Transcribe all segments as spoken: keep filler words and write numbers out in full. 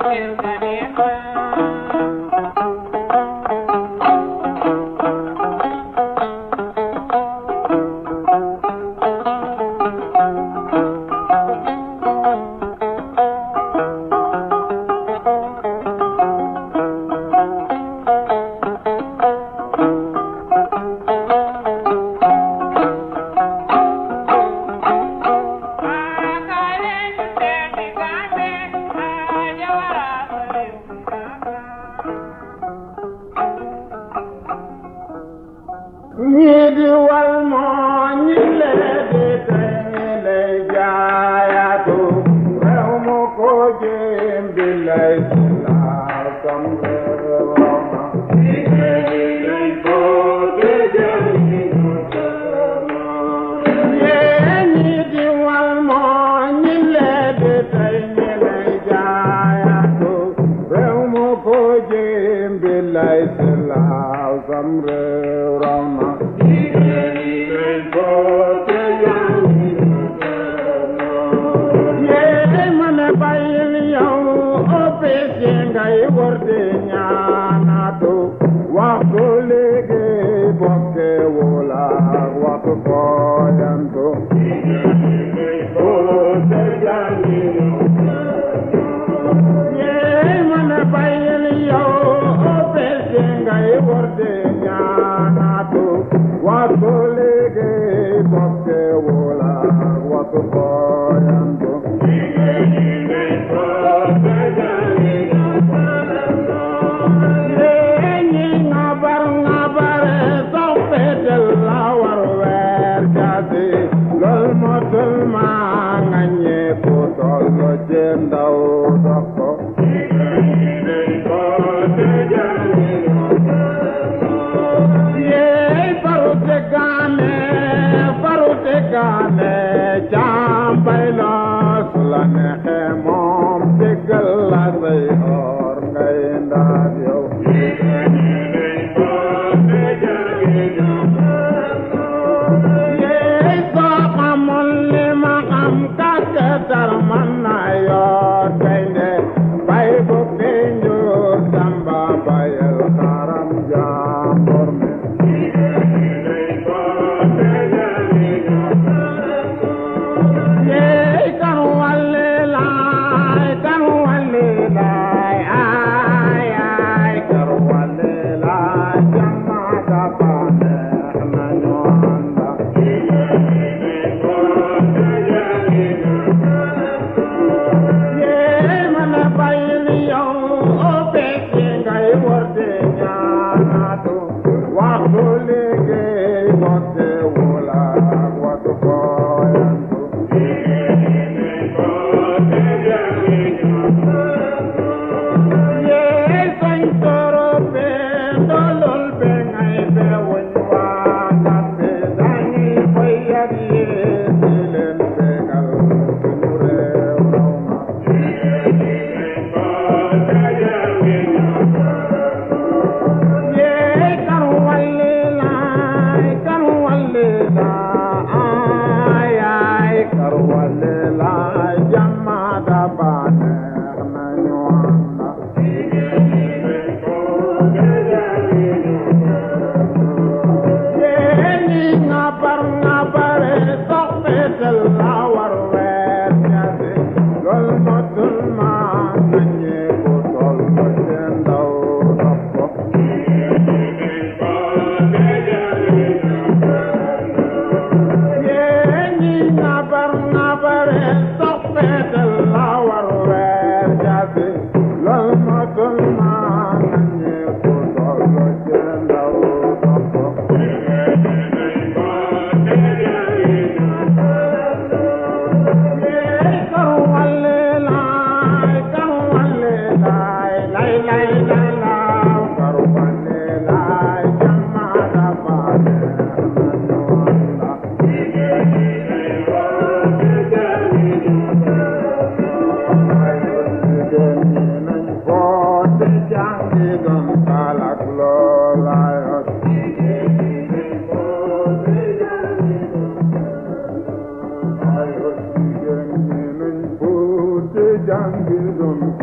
jangil dum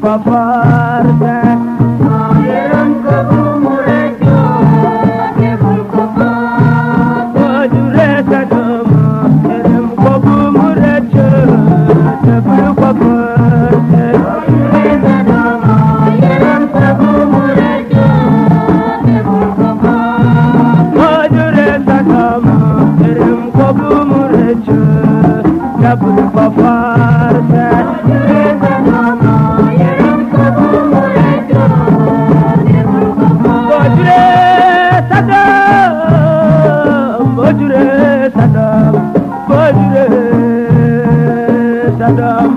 ko forcé yërëm ko bu mu rëccu deful ko forcé boo juree sa doom yërëm ko bu mu rëccu deful ko forcé yërëm ko bu mu rëccu deful ko forcé boo juree sa doom yërëm ko bu mu rëccu deful ko forcé Sadam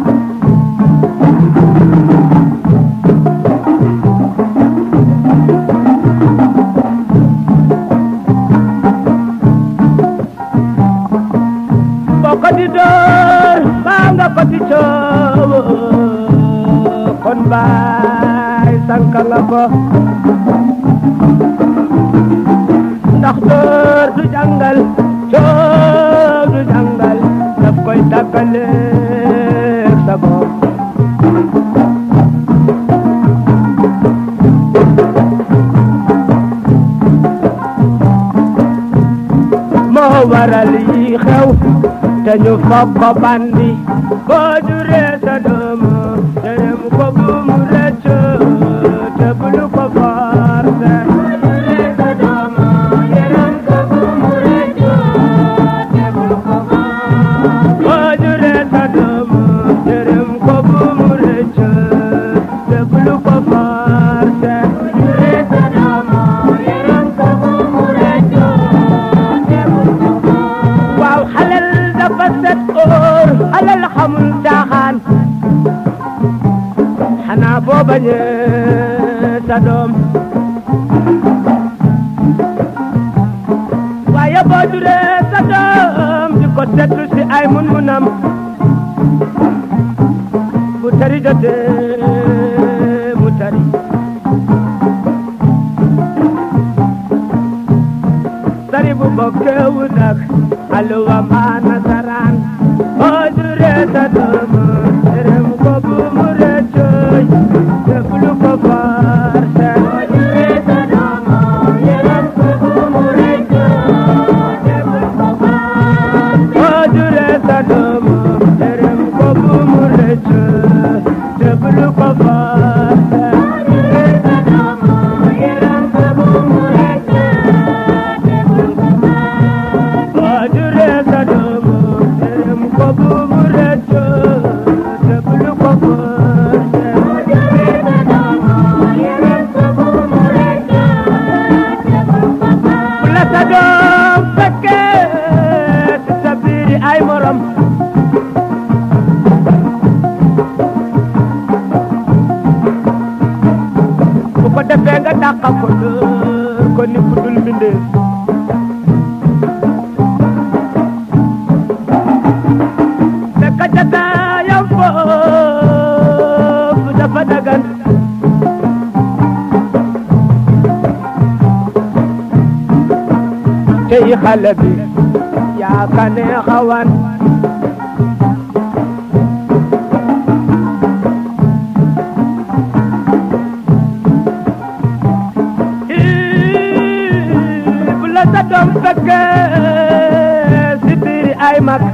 boko di door baa nga ko di coow kon baay sanka nga ko ndax door du jàngal coow du jàngal daf koy tàggale sa bopp moo waral yi xew te ñu foog ko bandi boo juree sa doom yërëm ko bu mu rëcc te bul ko forcé alal xamul caaxaan xanaa boo bañee sa doom waaye boo juree sa doom di ko seetlu si ay mun-munam bu tari jotee mu tari sari bu bokkewu nag aluwa maa nasaraan boo juree sa doom yërëm ko bu mu rëccoy deful ko forcé boo juree sa doom yërëm ko bu mu rëccu deful ko forcé boo juree sa doom yërëm ko bu mu rëccu deful ko forcé boo juree sa doom yërëm ko bu mu rëccu deful ko forcé bu la sa doom fekkee ci sa biiri ay morom bu ko defee nga dàqa ko dóor ko ni ku dul mbindee fekk jataayam foofu dafa dagan tey xale bi yaa ka neexawan bu la sa doom fekkee si biiri ay mag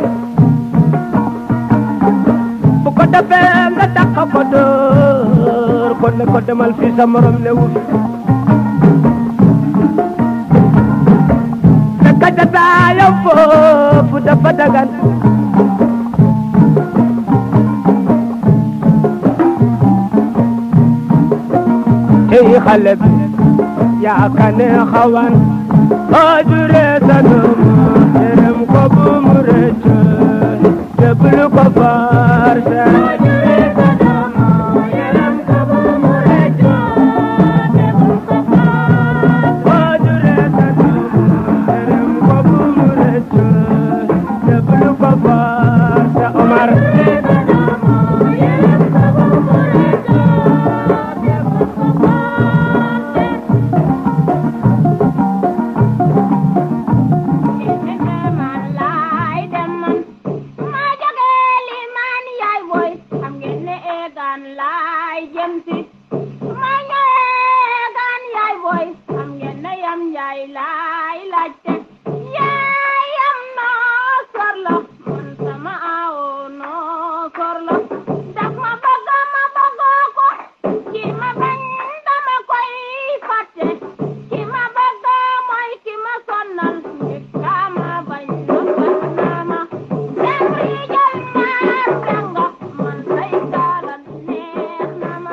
bu ko defee nga dàq ko dóor ko ne ko demal fii sa morom ne wut te kajataayam foofu dafa dagan tey xale bi yaa ka neexawan boo juree sa doom yërëm ko bu mu rëccu te bul ko forcé boo juree sa doom yërëm ko bu mu rëccu te bul ko forcé Omar man laay dem man ma jóge li man yaay boy yaay laay laajte yaayam noo sor la man sama awo noo sor la daf ma bëgg ma bëggoo ko ki ma bañ dama koy fàtte ki ma bëgg mooy ki ma sonnal nit ka ma bañ na ma Sembri jël ma sengo man say galan neex na ma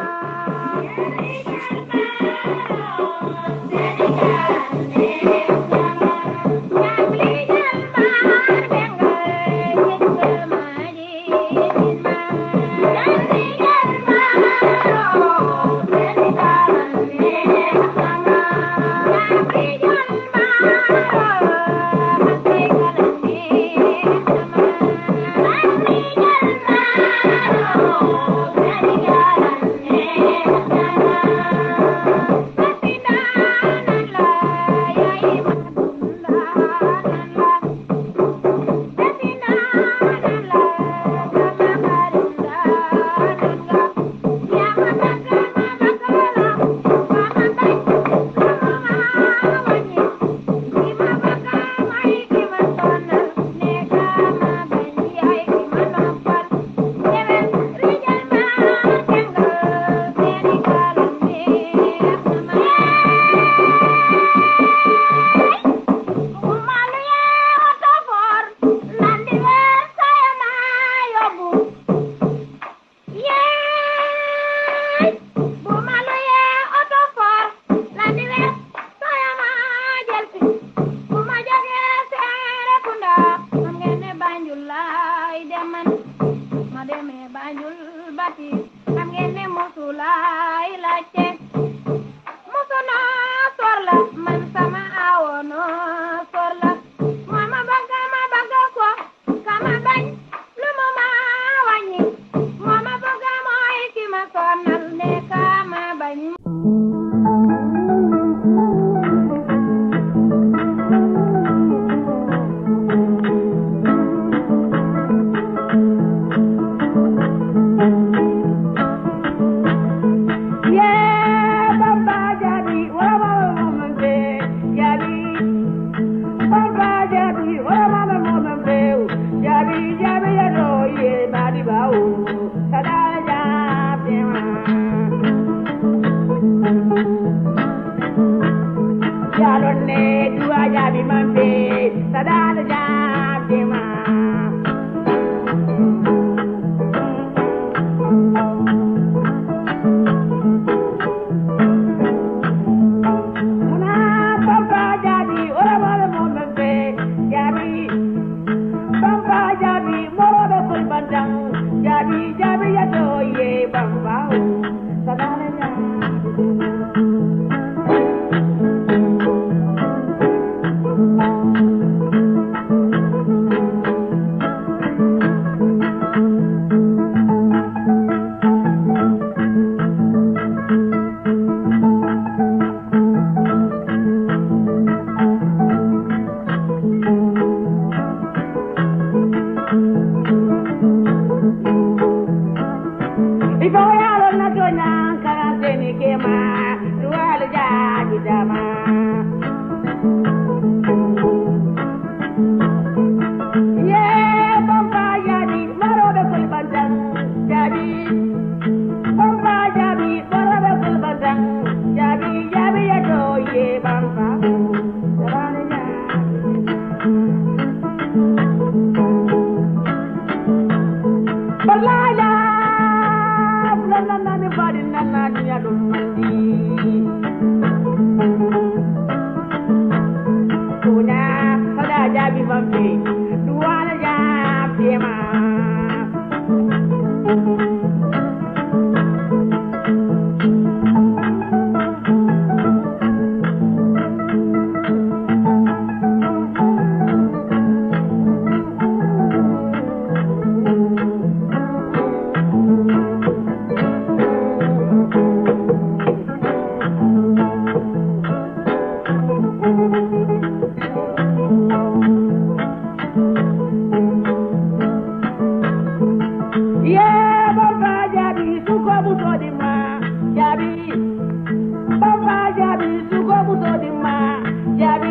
Jabi, Baba Jabi, Suko Muso di ma, Jabi.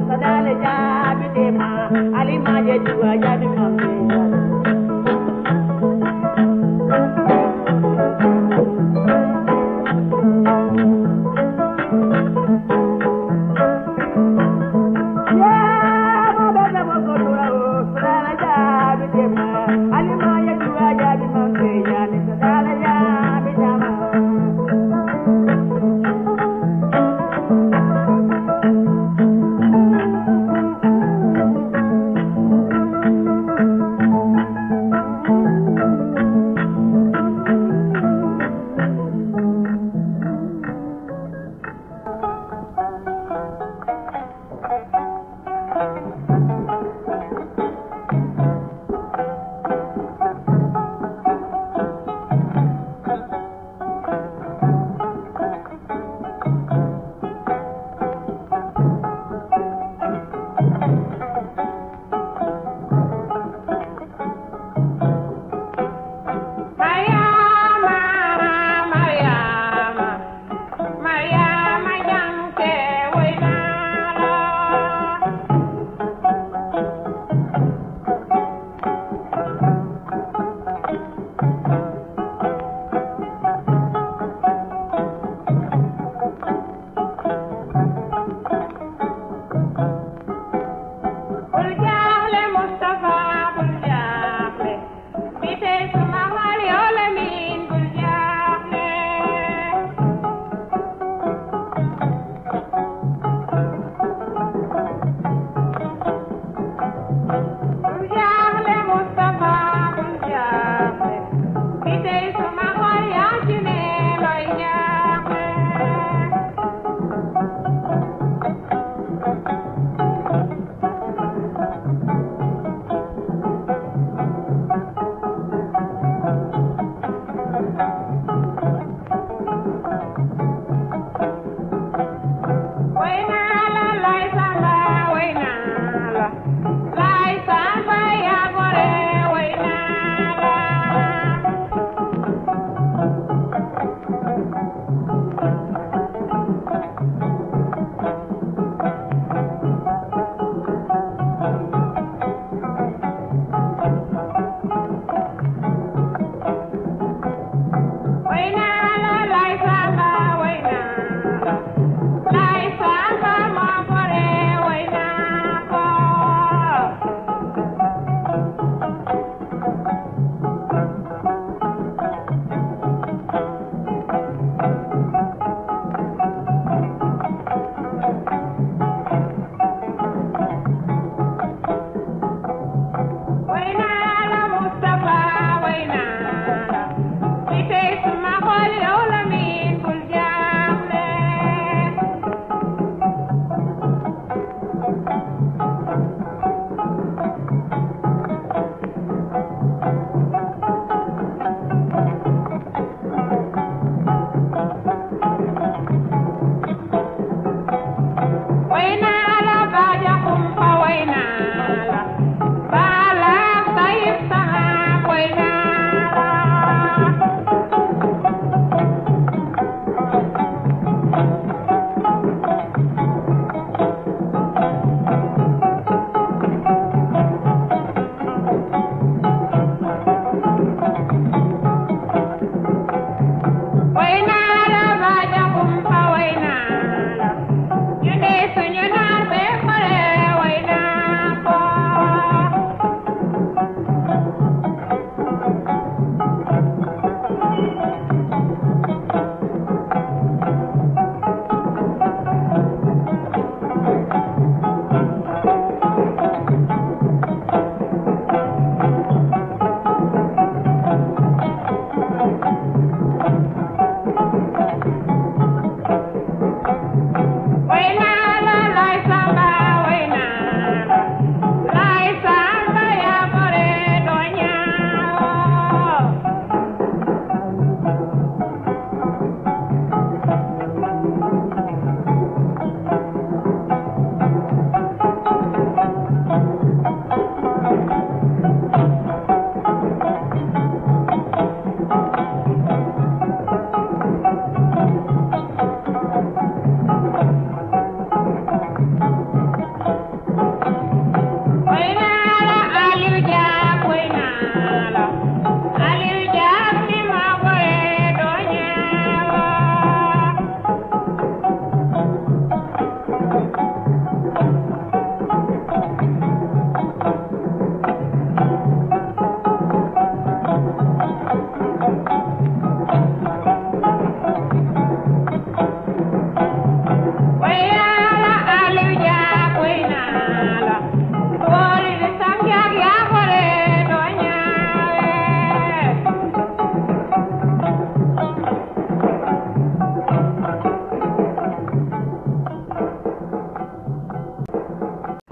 sadale jabi tema ali maje juwa jabi mambe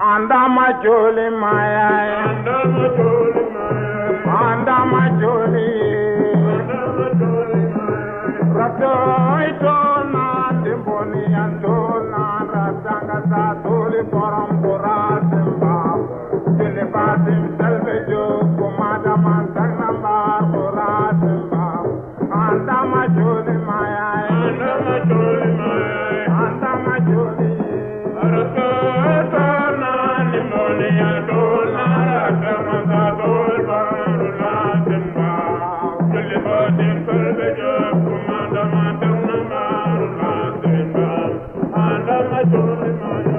andama joli maya andama joli maya andama joli andama joli maya rato ito na dimboni ando na ratanga sa tuli poram pura simba jili patim selve jo kumada mantang nambar pura simba andama joli maya andama joli maya andama joli rato ito na dimboni ando na ratanga sa tuli poram pura simba jili patim selve jo kumada mantang nambar pura simba andama joli maya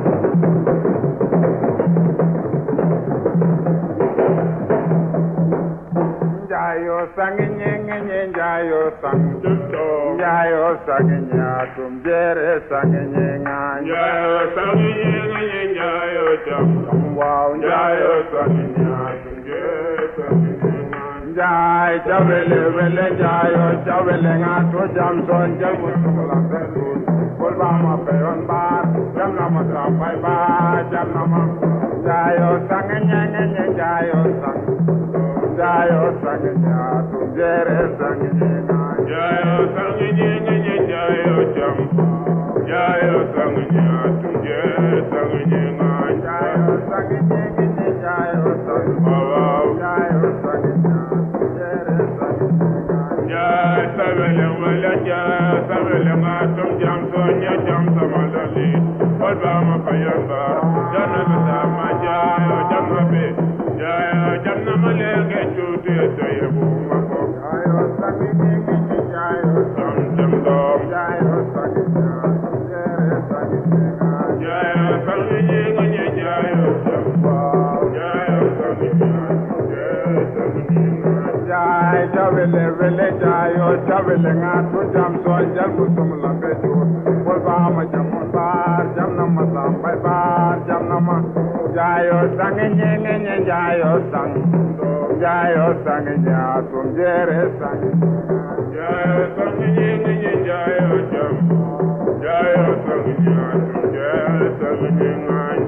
Jayo sang nyeng nyeng jayo sang jayo sang nyatum jere sang nyeng jayo sang nyeng jayo jam wow jayo sang nyatum jere sang nyeng jay jawele wele jayo jawele ngato jam son jam musulang terus kol ba ma peon bar jam nama trampai ba jam nama jayo sang nyeng nyeng jayo sang jayo sang nyatum jere sang nyeng jayo sang nyeng jayo jam jayo sang nyatum jere sang nyeng jayo sang nyeng jayo sang wow jayo sang nyatum jere sang nyeng jay sabele wala jay sabele ngatum jam sonya jam samalali kol ba ma payan ba jana ta ma jayo jam be jayo jam na malege chuti tayebu ma ko jayo sang nyeng jayo jam jam dom jayo sang nyatum jere sang nyeng jayo sang nyeng jayo jam jayo sang nyatum jere sang nyeng jay jawele wele jayo jawele ngato jam son jam kusum lambe jur kol ba ma jam bar jam nama sampai bar jam nama jayo sang nyeng nyeng jayo sang jayo sang nyatum jere sang jayo sang nyeng jayo jam jayo sang nyatum jere sang nyeng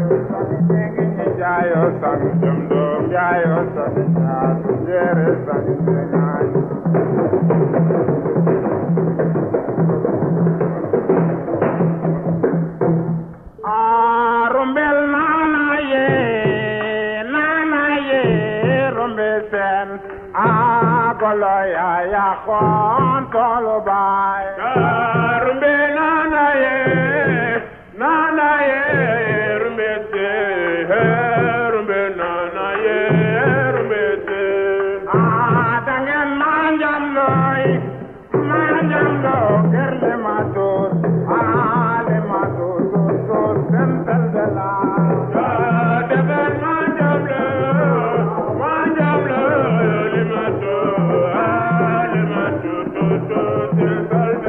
jayo sang jam dom jayo sang nyatum jere sang ah rumbel nana ye nana ye rumbel sen ah golo ya ya kon tolo bai rumbe nana ye nana ye rumbe te rumbe nana ye rumbe te ah dangen manjam loy manjam lo gerle matur ah le matur tur tur sentel de la deber manjam le manjam le limato limato to to to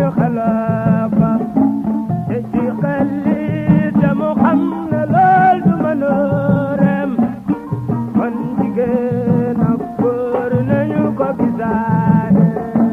xalaaka te ci xel li te mu xam ne lool du mënoorem kon jigéen ak góor nañu ko gisaane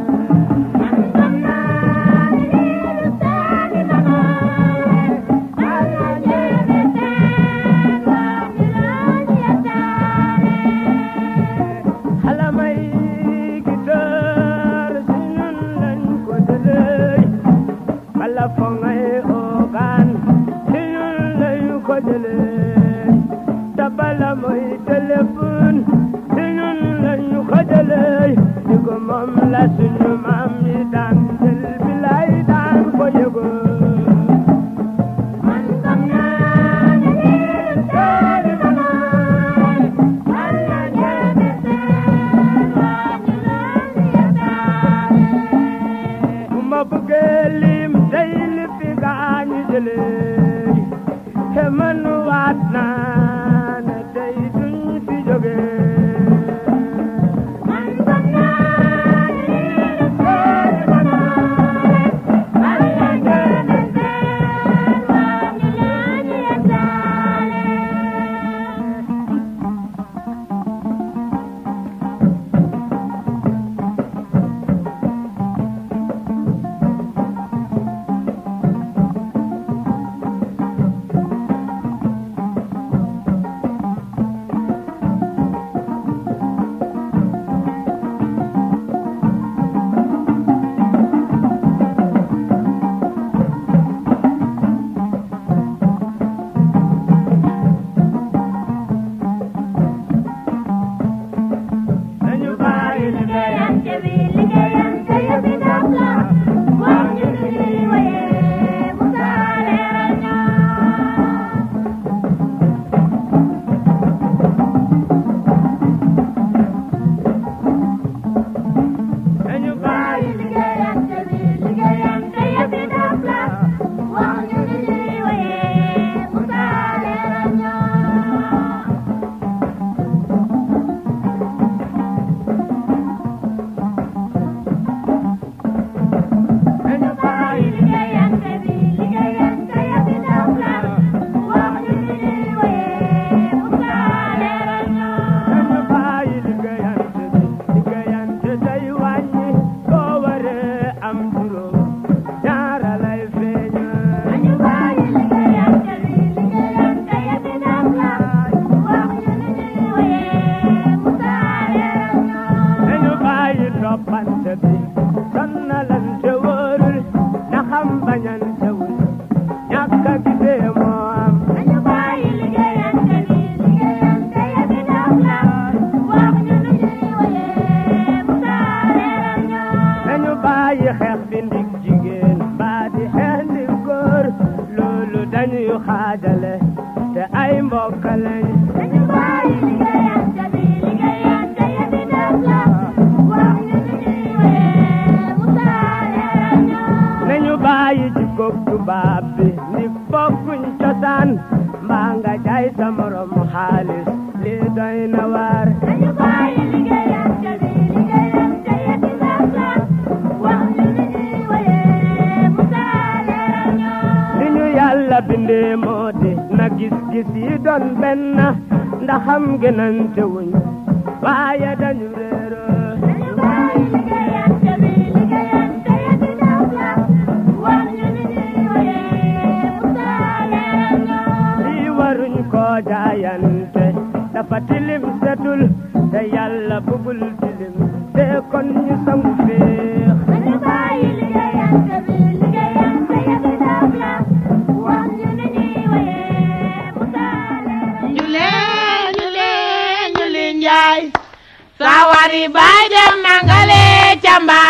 tabala mooy téléphone si ñun lañu ko jëlee di ko moom la suñu maam yi daan jël bi lay daan ko yëgoo man xam naa ne lii doori manoore man la jëme seen waa ñu leen yeddaale bu ma bëggee lim tey li fi gaañu jëlee te man waat naa ne tey duñ fi jóge man xam naa ne lii doori manoore man la jëme seen waa ñu leen yeddaale nañu bàyyi liggéeyante bi liggéeyante yëpp yi daf la wax ñu ni ñuy wayee mu saaleeral ñoo nañu bàyyi liggéeyante bi liggéeyante yëpp yi daf la wax ñu ni ñuy wayee mu saaleeral ñoo nañu bàyyi liggéeyante bi liggéeyante yëpp yi daf la wax ñu ni ñuy wayee mu saaleeral ñoo nañu bàyyi liggéeyante bi liggéeyante day wàññi boo waree am juróom ñaara lay feeñe nañu bàyyi liggéeyante bi liggéeyante yëpp yi daf la wax ñu ni ñuy wayee mu saaleeral ñoo nañu bàyyi toppante bi sonnalante wóorul na xam bañante wul ñàkk a gisee moo am nañu bàyyi liggéeyante bi liggéeyante yëpp yi daf la wax ñu ni ñuy wayee mu saaleeral ñoo nañu bàyyi xeex bi ndig jigéen mbaa di xeex ndig góor loolu dañuy xaajale te ay mbokk lañ nañu bàyyi liggéeyante bi liggéeyante yëpp yi daf la wax ñu ni ñuy wayee mu saaleeral ñoo nañu bàyyi jikkoog tubaab bi ni bokkuñ cosaan mbaa nga jaay sa morom xaalis lii doy na waar nañu bàyyi liggéeyante bi liggéeyante yëpp yi daf la wax ñu ni ñuy wayee mu saaleeral ñoo li ñu yàlla bindee moo di na gis-gis yi doon benn ndaxam gënante wuñ waaye dañu réeroo nañu bàyyi liggéeyante bi liggéeyante yëpp yi daf la wax ñu ni ñuy wayee mu saaleeral ñoo lii waruñ koo jaayante dafa tilim setul te yàlla bëggul tilim te kon ñu sangu féex nañu bàyyi liggéeyante bi liggéeyante yëpp yi daf la wax ñu ni ñuy wayee mu saaleeral ñu leen ñu leen ñu leen njaay sawari baay dem nangale camba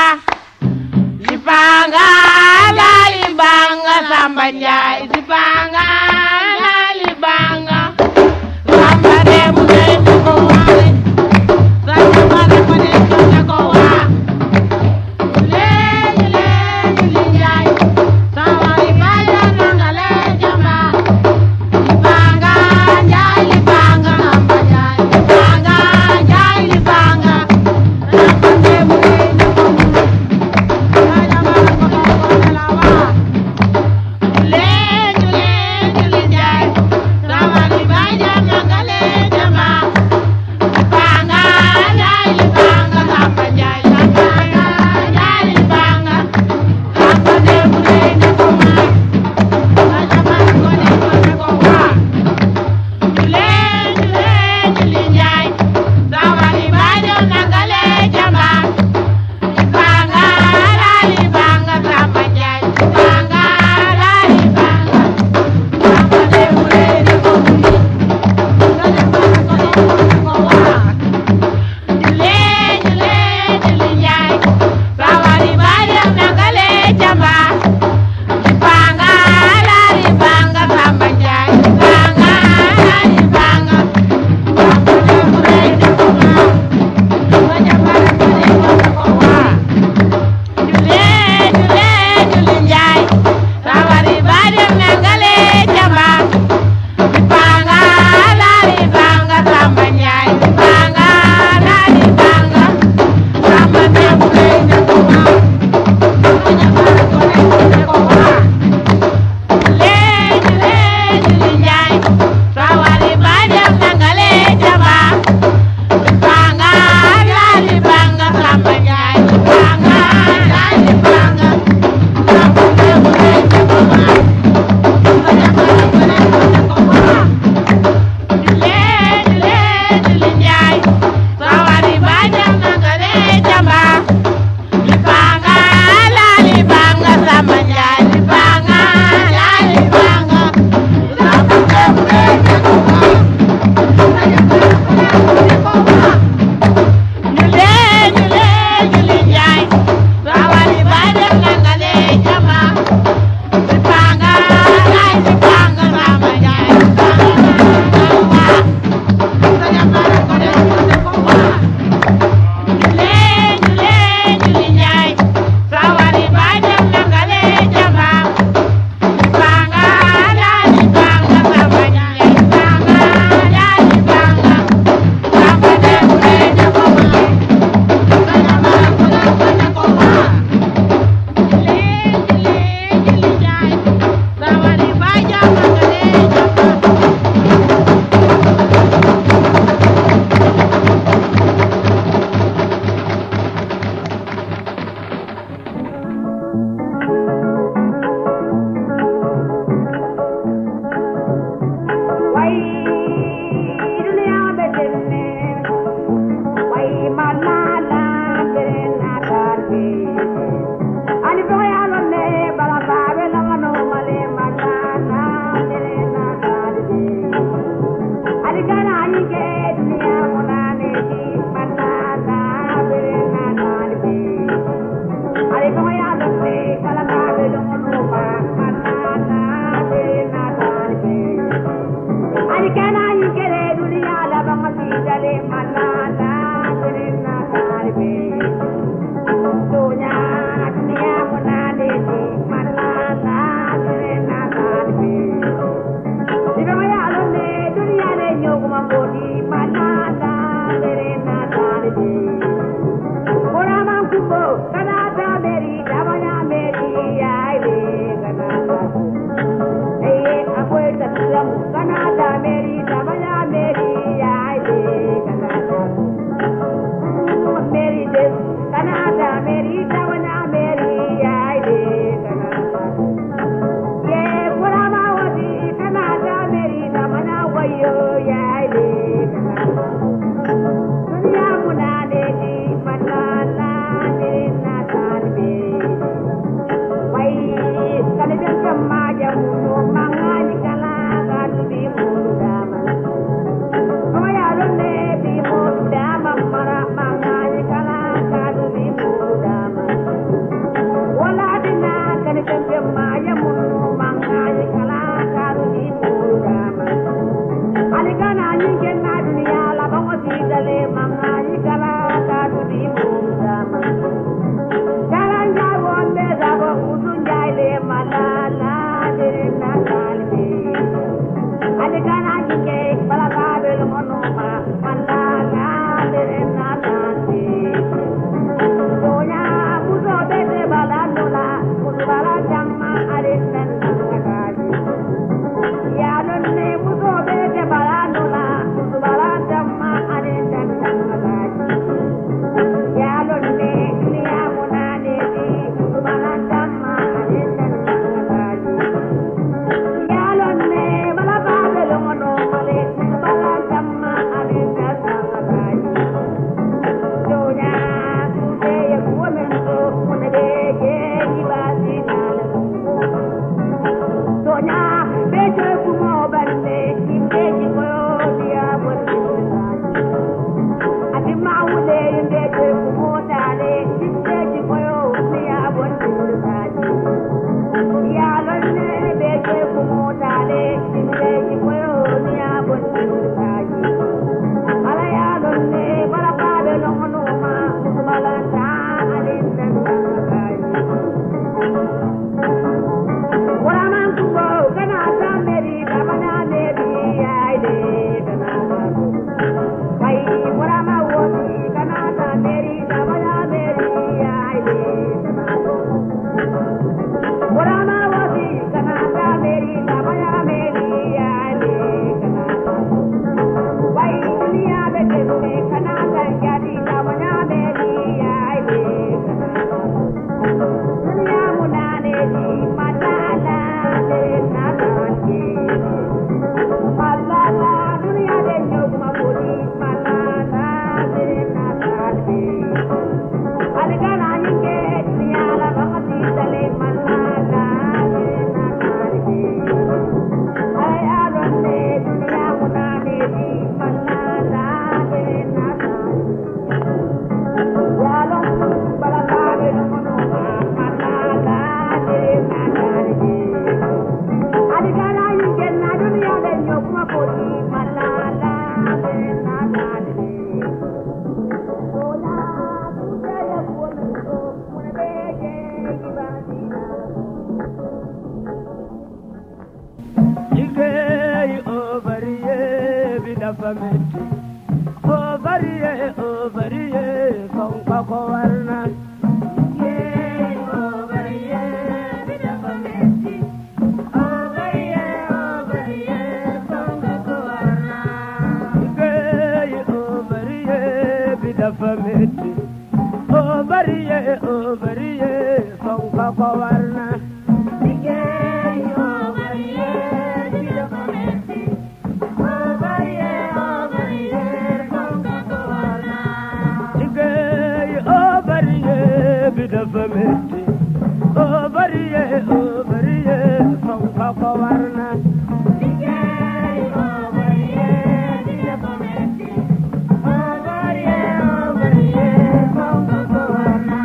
lipanga la libanga samba njaay lipanga la libanga samba dem ne ko wale samba bare ko ne ko wa ñu leen ñu leen ñu leen njaay sawari baay dem nangale camba lipanga njaay lipanga samba njaay lipanga njaay lipanga samba dem ne ko liggéey ouvrier bi dafa metti ouvrier ouvrier fonk ko war na liggéey ouvrier bi dafa metti ouvrier ouvrier fonk ko war na liggéey ouvrier bi dafa metti ouvrier ouvrier fonk ko war na liggéey ouvrier bi dafa metti ouvrier ouvrier fonk ko war na liggéey ouvrier bi dafa metti ouvrier ouvrier fonk ko war na liggéey ouvrier bi dafa metti ouvrier ouvrier fonk ko war na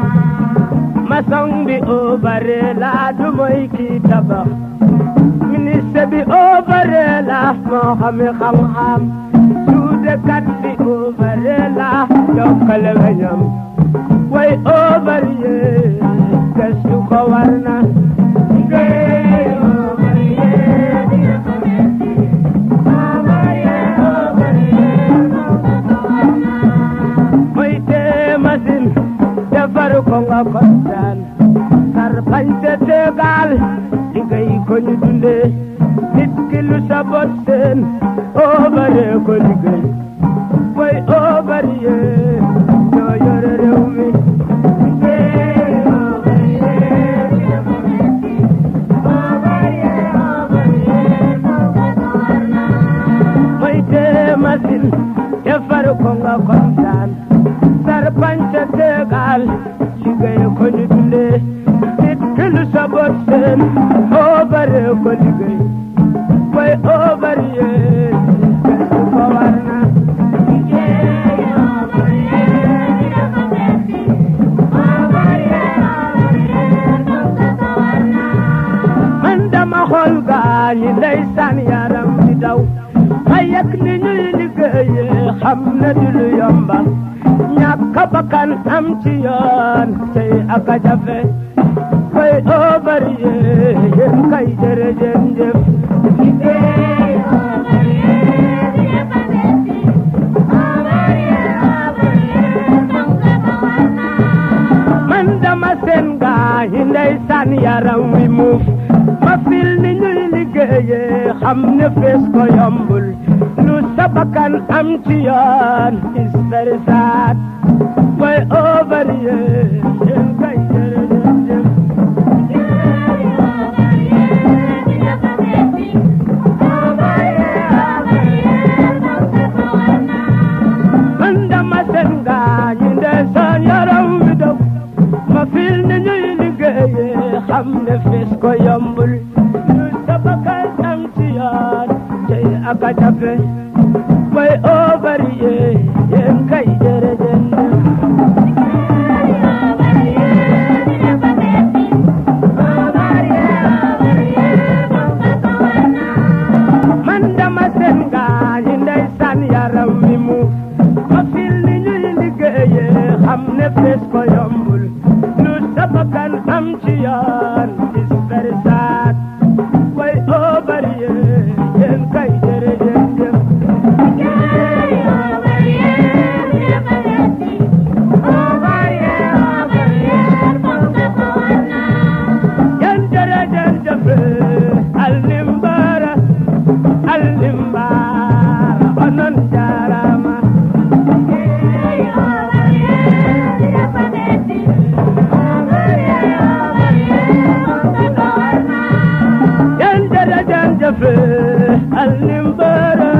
maçon bi ouvrier la du mooy kii tabax ministre bi ouvrier la moo xami xam-xam suudekat bi ouvrier la jokkale weñam way ouvrier gëstu ko war na liggéey ouvrier bi dafa metti ouvrier ouvrier fonk ko war na mooy tee machine defar ko nga kontaan sar bañ te tegal liggéey ko ñu dunde nit ki lu sa bot seen ouvrier ko liggéey way ouvrier ñoo yore réew mi liggéey ouvrier bi dafa metti ouvrier ouvrier fonk ko war na mooy tee machine defar ko nga kontaan sar bañ te tegal liggéey ko ñu dunde nit ki lu sa bot seen ouvrier ko liggéey way ouvrier gëstu ko war na liggéey ouvrier bi dafa metti ouvrier ouvrier fonk ko war na man dama xool gaañi ndeysaan yaram di daw ma yëg ni ñuy liggéeyee xam na di lu yomba ñàkk bakkan am ci yoon tey ak a jafe way ouvrier yéen kay jërëjëf liggéey ouvrier bi dafa metti ouvrier ouvrier fonk ko war na man dama seen gaañi ndeysaan yaram wi muuf ma fil ni ñuy liggéeyee xam ne fees ko yombul lu sa bakkan am ci yoon is very sad way ouvrier yéen kay jërëjëf liggéey ouvrier bi dafa metti ouvrier ouvrier fonk ko war na man dama seen gaañi ndeysaan yaram wi daw ma fil ni ñuy liggéeyee xam ne fees ko yombul lu sa bakkan am ci yoon tey ak a jafe way ouvrier yéen kay jërëjëf liggéey ouvrier bi dafa metti ouvrier ouvrier fonk ko war na man dama seen gaañi ndeysaan yaram wi mu ma fil ni ñuy liggéeyee xam ne fees ko yombul lu sa bakkan am ci yoon is very sad way ouvrier yéen kay jërëjëf liggéey ouvrier bi dafa metti ouvrier ouvrier fonk ko war na yéen jërëjëf Alnimbara Alnimbara onon jaarama liggéey ouvrier bi dafa metti ouvrier ouvrier fonk ko war na yéen jërëjëf Alnimbara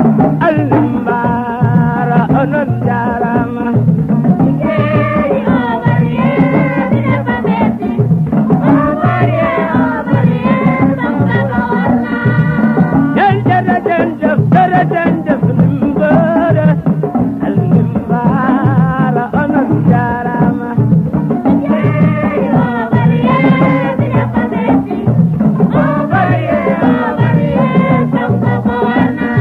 Alnimbara onon jaarama liggéey ouvrier bi dafa metti ouvrier ouvrier fonk ko war na yéen jërëjëf jërëjëf Alnimbara Alnimbara onon jaarama liggéey ouvrier bi dafa metti ouvrier ouvrier fonk ko war na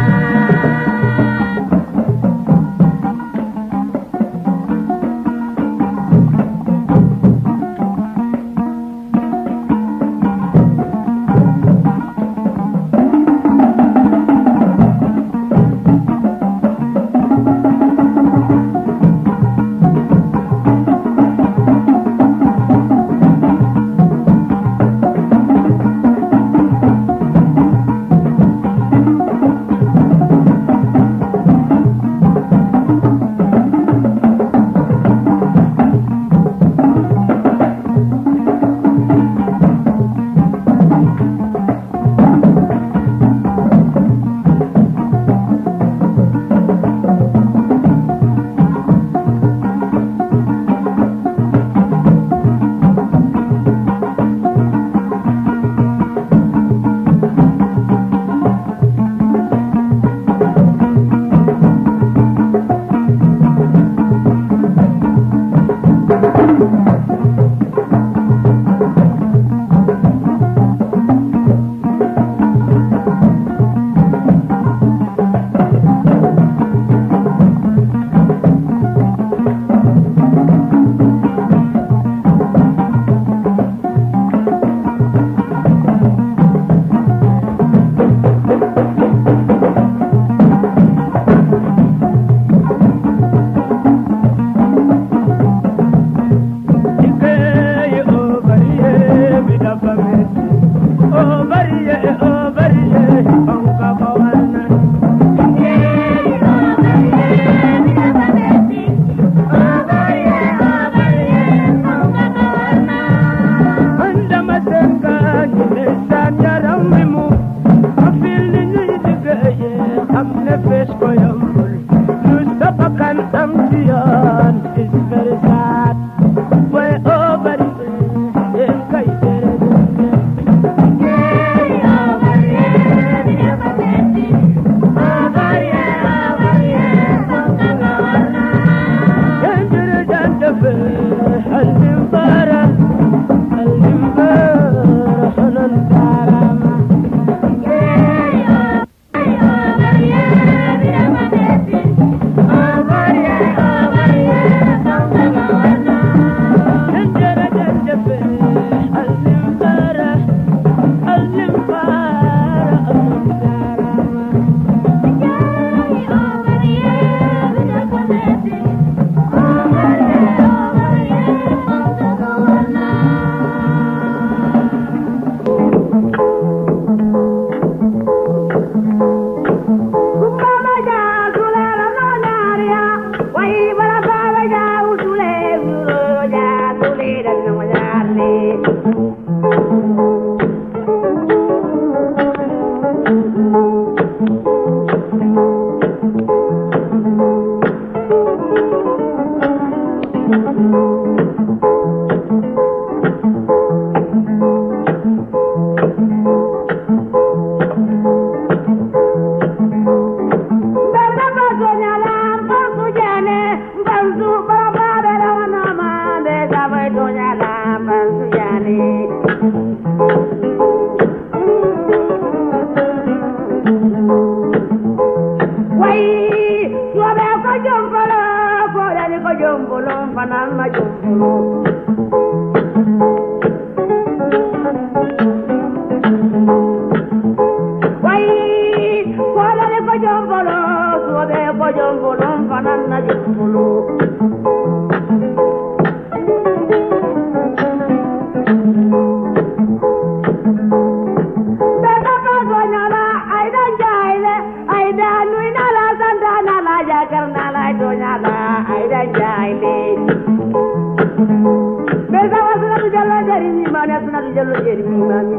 jalo jeri mi mami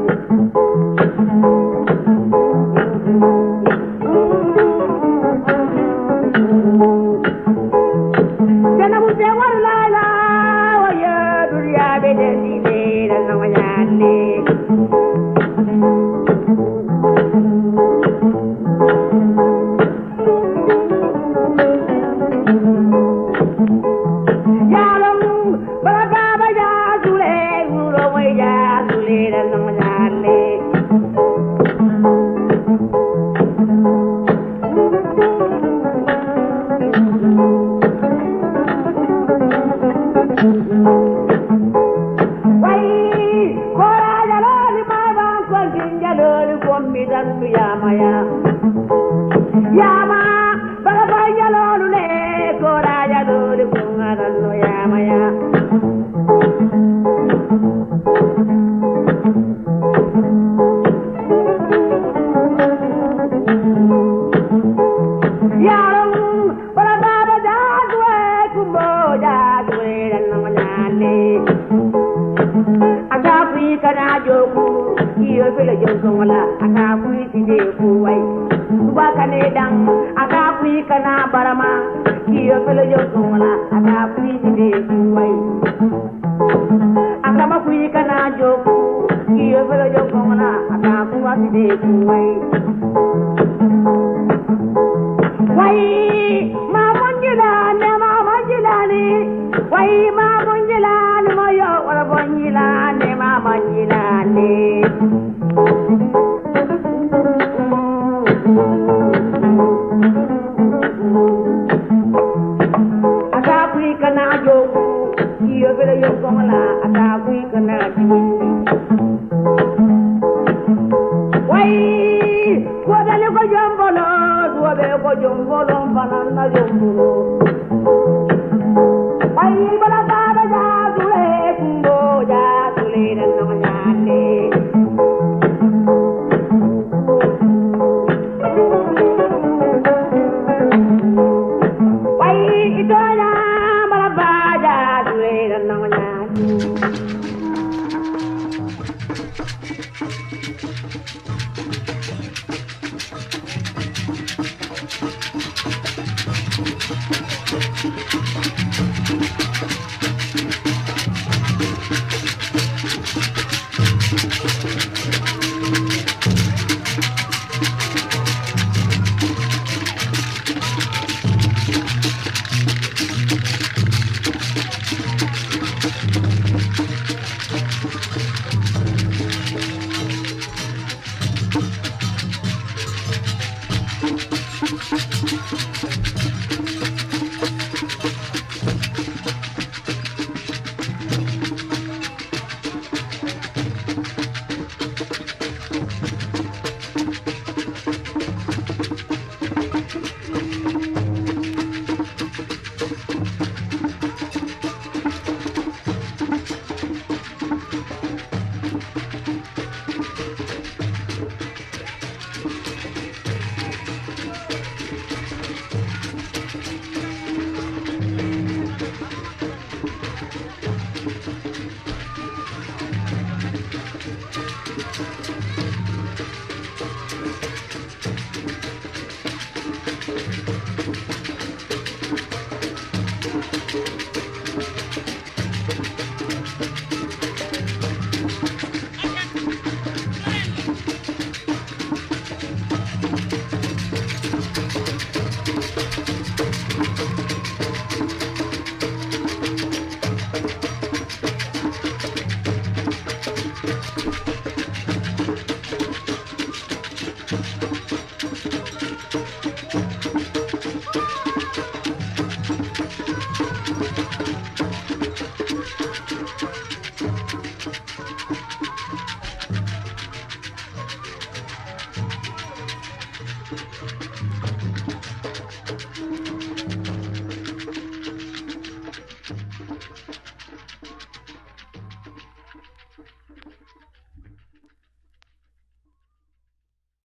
jana bu te war la la wa ya duriya be de ni le la no ya ne